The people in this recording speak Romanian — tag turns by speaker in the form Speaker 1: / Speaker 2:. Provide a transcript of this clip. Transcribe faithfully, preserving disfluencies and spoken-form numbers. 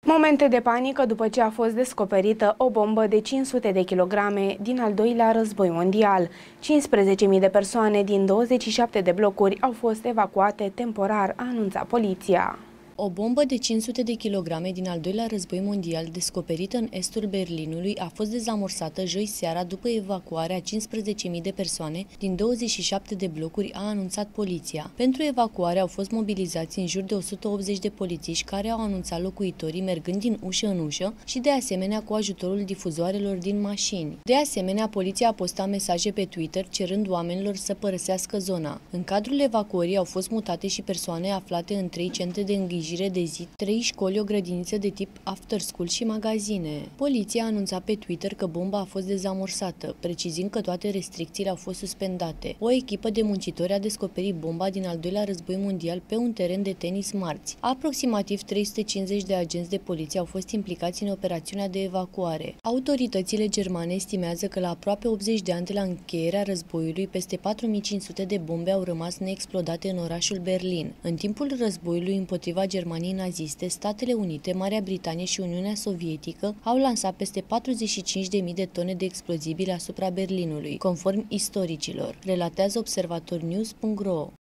Speaker 1: Momente de panică după ce a fost descoperită o bombă de cinci sute de kilograme din al doilea război mondial. cincisprezece mii de persoane din douăzeci și șapte de blocuri au fost evacuate temporar, a anunțat poliția.
Speaker 2: O bombă de cinci sute de kilograme din al doilea război mondial, descoperită în estul Berlinului, a fost dezamorsată joi seara după evacuarea a cincisprezece mii de persoane din douăzeci și șapte de blocuri, a anunțat poliția. Pentru evacuare au fost mobilizați în jur de o sută optzeci de polițiști, care au anunțat locuitorii mergând din ușă în ușă și de asemenea cu ajutorul difuzoarelor din mașini. De asemenea, poliția a postat mesaje pe Twitter cerând oamenilor să părăsească zona. În cadrul evacuării au fost mutate și persoane aflate în trei centre de îngrijire de zi, trei școli, o grădiniță de tip after school și magazine. Poliția a anunțat pe Twitter că bomba a fost dezamorsată, precizând că toate restricțiile au fost suspendate. O echipă de muncitori a descoperit bomba din al doilea război mondial pe un teren de tenis marți. Aproximativ trei sute cincizeci de agenți de poliție au fost implicați în operațiunea de evacuare. Autoritățile germane estimează că la aproape optzeci de ani de la încheierea războiului, peste patru mii cinci sute de bombe au rămas neexplodate în orașul Berlin. În timpul războiului împotriva Germaniei naziste, Statele Unite, Marea Britanie și Uniunea Sovietică au lansat peste patruzeci și cinci de mii de tone de explozibili asupra Berlinului, conform istoricilor, relatează observator news punct ro.